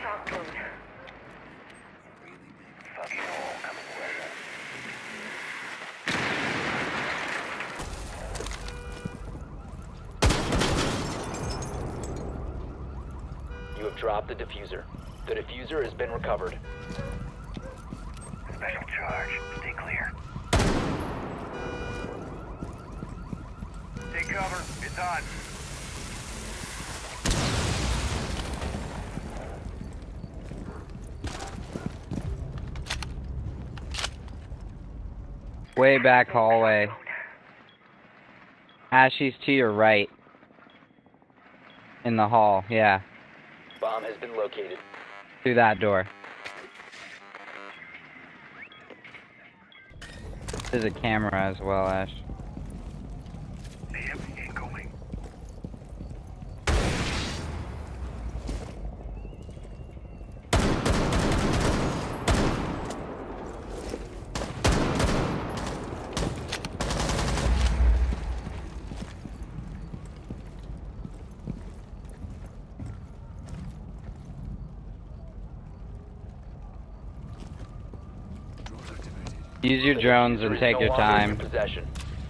shock wound. Fucking hole coming with. You have dropped the diffuser. The diffuser has been recovered. Special charge. Stay clear. Take cover. It's on. Way back hallway. Ashy's to your right. In the hall, yeah. Bomb has been located. Through that door. There's a camera as well, Ash. AM incoming. Use your The drones diffuser and is take no your longer in time. possession.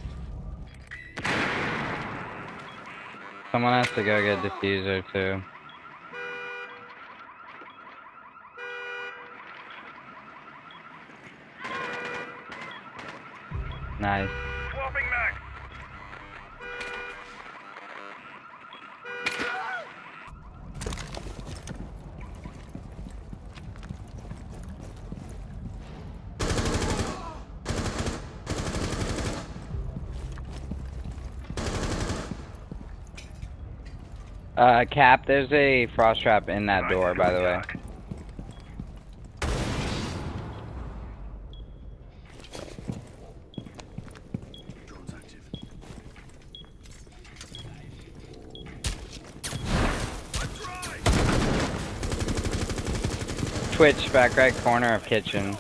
Someone has to go get diffuser too. Nice. Swapping back. Cap, there's a frost trap in that door, by the way. Drones active. Twitch, back right corner of kitchen.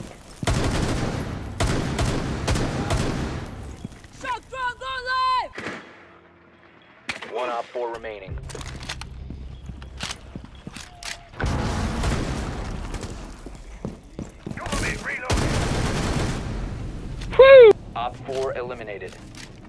Shock drone, go live! One op 4 remaining. Go on, mate. Reload. Woo! Op 4 eliminated.